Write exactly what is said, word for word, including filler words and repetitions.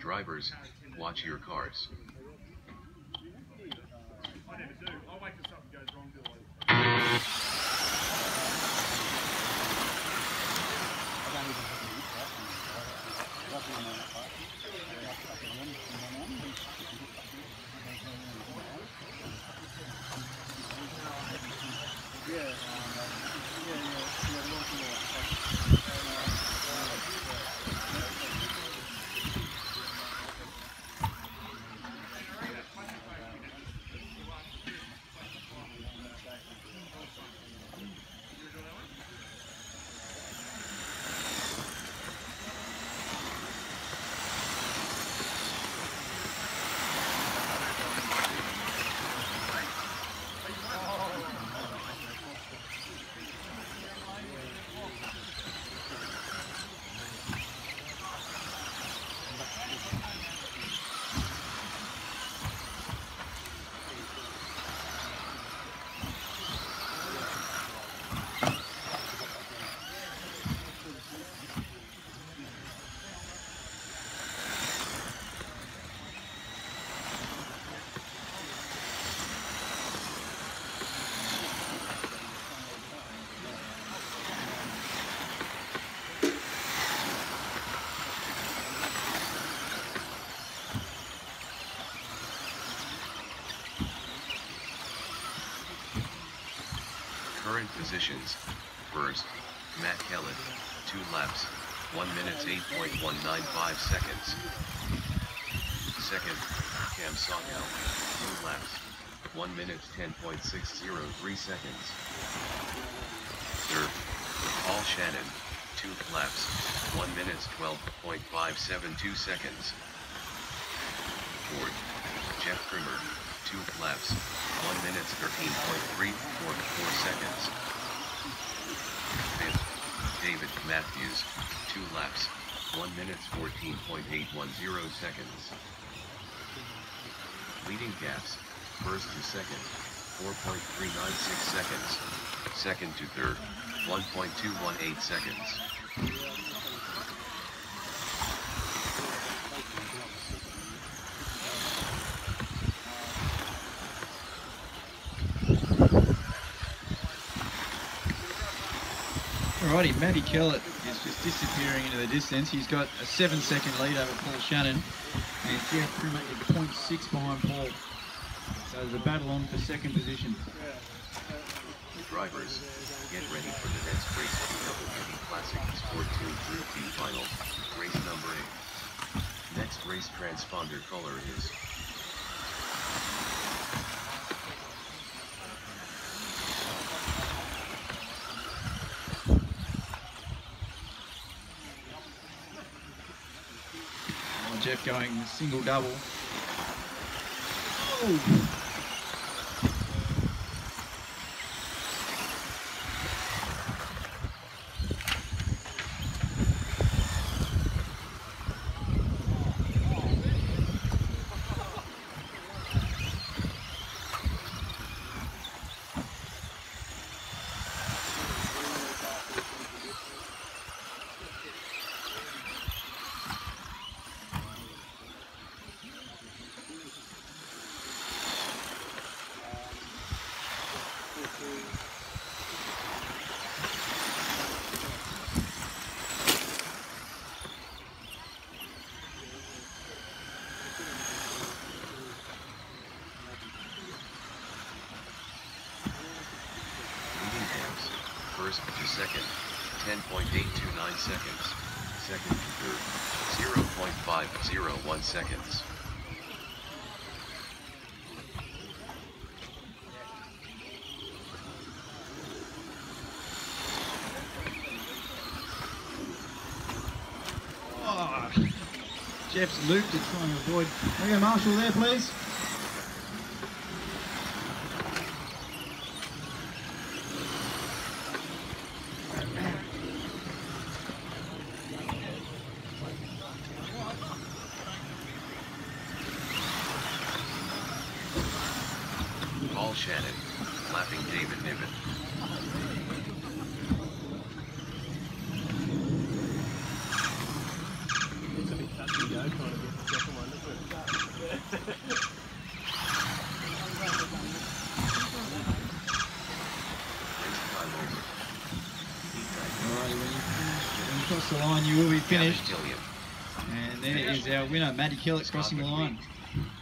Drivers, watch your cars. I never do. I wait till something goes wrong, do I? Yeah, yeah, Current positions. First, Matt Kellett, two laps, one minute eight point one nine five seconds. Second, Cam Sawhill, two laps, one minute ten point six zero three seconds. Third, Paul Shannon, two laps, one minute twelve point five seven two seconds. Fourth, Jeff Trimmer, two laps, one minute thirteen point three four four seconds. Fifth, David Matthews, two laps, one minute fourteen point eight one zero seconds. Leading gaps, first to second, four point three nine six seconds, second to third, one point two one eight seconds. Alrighty, Matty Kellett is just disappearing into the distance. He's got a seven second lead over Paul Shannon, and Jeff Trimmer is zero point six behind Paul. So there's a battle on for second position. Drivers, get ready for the next race of the Double Heavy Classic Sport Tuned Group B Final, race number eight. Next race transponder color is Jeff going single double. Oh. first to second, ten point eight two nine seconds, second to third, zero point five zero one seconds. Oh, Jeff's looped it trying to avoid. Can we go Marshall there, please? Paul Shannon, lapping David Niven. It's a bit touch and go, trying to get cross the line, you will be Gavin finished. Gilliam. And there is our winner, Matty Kellett, crossing the line.